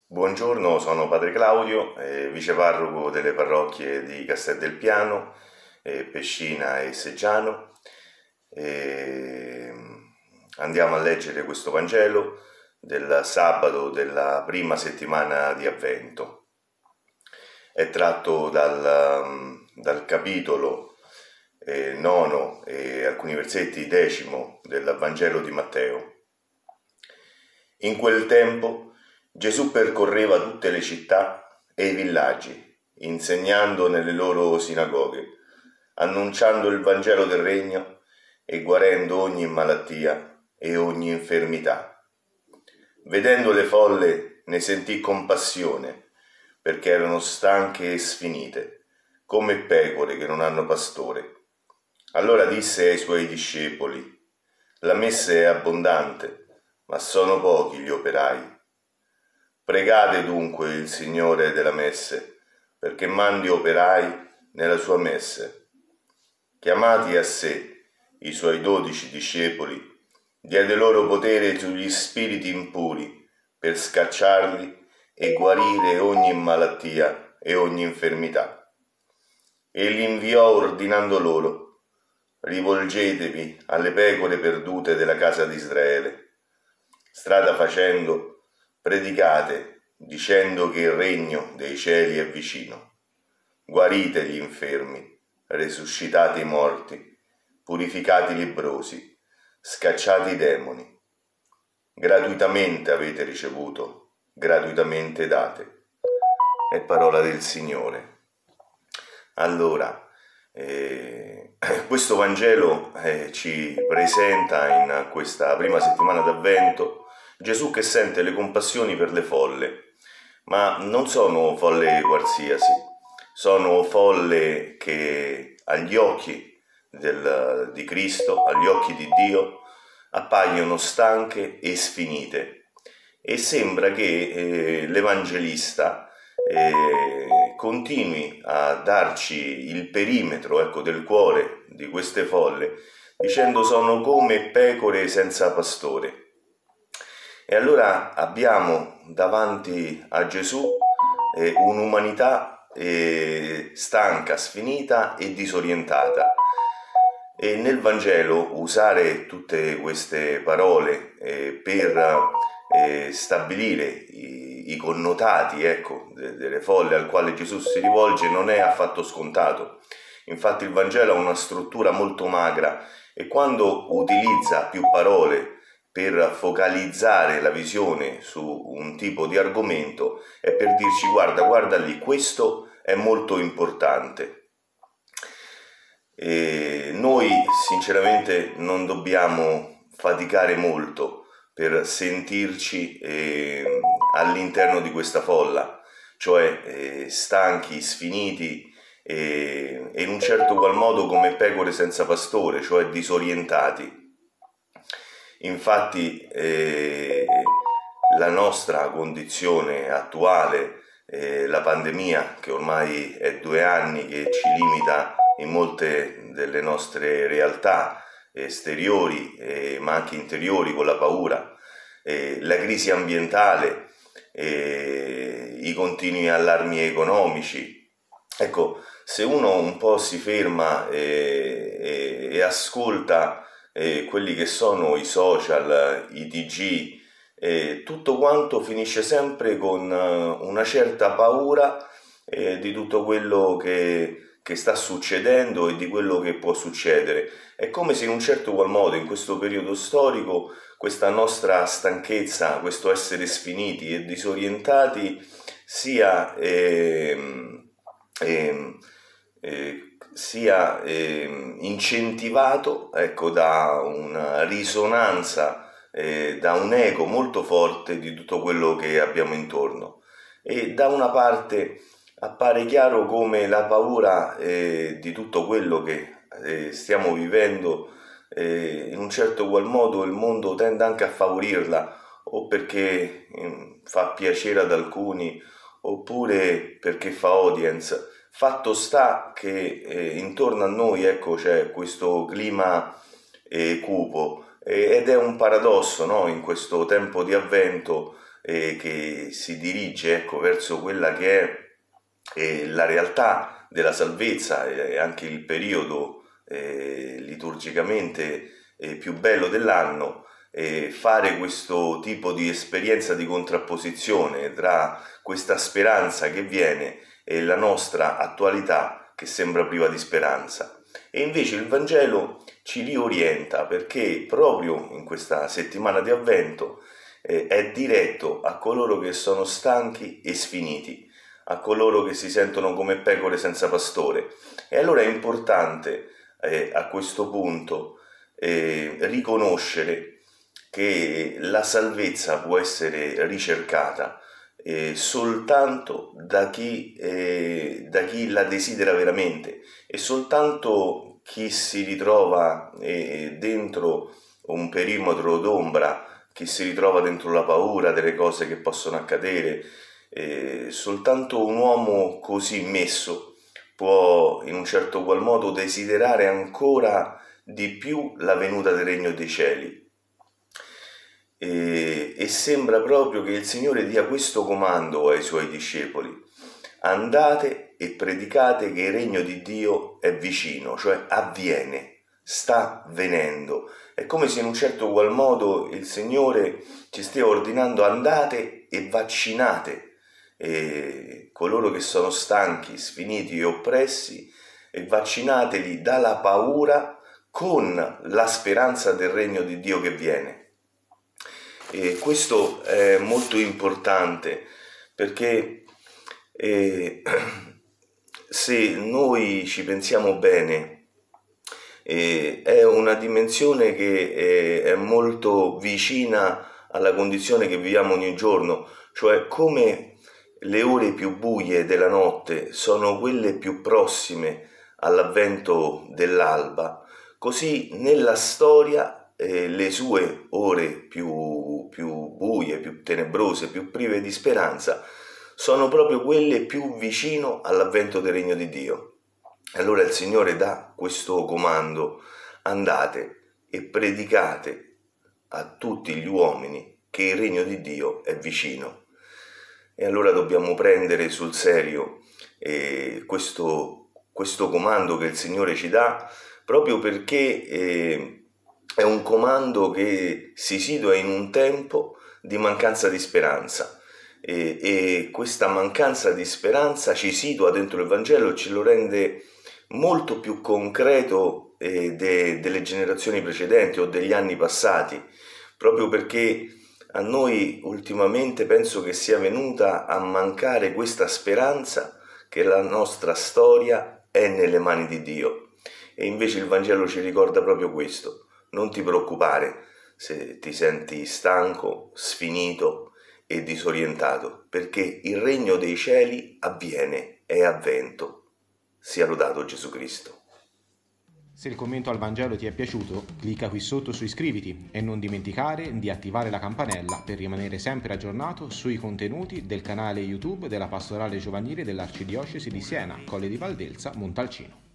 Buongiorno, sono Padre Claudio, viceparroco delle parrocchie di Castel del Piano, Pescina e Seggiano. E andiamo a leggere questo Vangelo del sabato della prima settimana di Avvento. È tratto dal capitolo nono e alcuni versetti decimo del Vangelo di Matteo. In quel tempo Gesù percorreva tutte le città e i villaggi, insegnando nelle loro sinagoghe, annunciando il Vangelo del Regno e guarendo ogni malattia e ogni infermità. Vedendo le folle ne sentì compassione, perché erano stanche e sfinite, come pecore che non hanno pastore. Allora disse ai suoi discepoli: la messe è abbondante, ma sono pochi gli operai. Pregate dunque il Signore della messe, perché mandi operai nella sua messe. Chiamati a sé i suoi 12 discepoli, diede loro potere sugli spiriti impuri per scacciarli e guarire ogni malattia e ogni infermità. E li inviò ordinando loro: rivolgetevi alle pecore perdute della casa di Israele. Strada facendo, predicate, dicendo che il regno dei cieli è vicino. Guarite gli infermi, resuscitate i morti, purificate i lebbrosi, scacciate i demoni. Gratuitamente avete ricevuto, gratuitamente date. È parola del Signore. Allora, questo Vangelo ci presenta in questa prima settimana d'Avvento Gesù che sente le compassioni per le folle, ma non sono folle qualsiasi, sono folle che agli occhi di Cristo, agli occhi di Dio, appaiono stanche e sfinite. E sembra che l'Evangelista continui a darci il perimetro, del cuore di queste folle, dicendo sono come pecore senza pastore. E allora abbiamo davanti a Gesù un'umanità stanca, sfinita e disorientata. E nel Vangelo usare tutte queste parole per stabilire i connotati delle folle al quale Gesù si rivolge non è affatto scontato. Infatti il Vangelo ha una struttura molto magra e quando utilizza più parole per focalizzare la visione su un tipo di argomento è per dirci guarda lì, questo è molto importante. E noi sinceramente non dobbiamo faticare molto per sentirci all'interno di questa folla, cioè stanchi, sfiniti e in un certo qual modo come pecore senza pastore, cioè disorientati. Infatti la nostra condizione attuale, la pandemia che ormai è 2 anni che ci limita in molte delle nostre realtà esteriori ma anche interiori con la paura, la crisi ambientale, i continui allarmi economici. Ecco, se uno un po' si ferma e ascolta quelli che sono i social, i TG, tutto quanto finisce sempre con una certa paura di tutto quello che sta succedendo e di quello che può succedere. È come se in un certo qual modo in questo periodo storico questa nostra stanchezza, questo essere sfiniti e disorientati sia incentivato da una risonanza, da un eco molto forte di tutto quello che abbiamo intorno. E da una parte appare chiaro come la paura di tutto quello che stiamo vivendo in un certo qual modo il mondo tende anche a favorirla, o perché fa piacere ad alcuni oppure perché fa audience. Fatto sta che intorno a noi c'è questo clima cupo ed è un paradosso, no? In questo tempo di avvento che si dirige, ecco, verso quella che è la realtà della salvezza e anche il periodo liturgicamente più bello dell'anno, fare questo tipo di esperienza di contrapposizione tra questa speranza che viene e la nostra attualità che sembra priva di speranza. E invece il Vangelo ci riorienta, perché proprio in questa settimana di Avvento è diretto a coloro che sono stanchi e sfiniti, a coloro che si sentono come pecore senza pastore. E allora è importante a questo punto riconoscere che la salvezza può essere ricercata soltanto da chi la desidera veramente, e soltanto chi si ritrova dentro un perimetro d'ombra, chi si ritrova dentro la paura delle cose che possono accadere. Soltanto un uomo così messo può in un certo qual modo desiderare ancora di più la venuta del regno dei cieli. E sembra proprio che il Signore dia questo comando ai Suoi discepoli: andate e predicate che il regno di Dio è vicino, cioè avviene, sta venendo. È come se in un certo qual modo il Signore ci stia ordinando: andate e vaccinate coloro che sono stanchi, sfiniti e oppressi, e vaccinateli dalla paura con la speranza del regno di Dio che viene. E questo è molto importante, perché se noi ci pensiamo bene, è una dimensione che è molto vicina alla condizione che viviamo ogni giorno, cioè come le ore più buie della notte sono quelle più prossime all'avvento dell'alba, così nella storia le sue ore più buie, più tenebrose, più prive di speranza sono proprio quelle più vicino all'avvento del regno di Dio. Allora il Signore dà questo comando: andate e predicate a tutti gli uomini che il regno di Dio è vicino. E allora dobbiamo prendere sul serio questo comando che il Signore ci dà, proprio perché è un comando che si situa in un tempo di mancanza di speranza, e questa mancanza di speranza ci situa dentro il Vangelo e ce lo rende molto più concreto delle generazioni precedenti o degli anni passati, proprio perché a noi ultimamente penso che sia venuta a mancare questa speranza che la nostra storia è nelle mani di Dio. E invece il Vangelo ci ricorda proprio questo: non ti preoccupare se ti senti stanco, sfinito e disorientato, perché il regno dei cieli avviene, è avvento. Sia lodato Gesù Cristo. Se il commento al Vangelo ti è piaciuto, clicca qui sotto su iscriviti e non dimenticare di attivare la campanella per rimanere sempre aggiornato sui contenuti del canale YouTube della Pastorale Giovanile dell'Arcidiocesi di Siena, Colle di Valdelsa, Montalcino.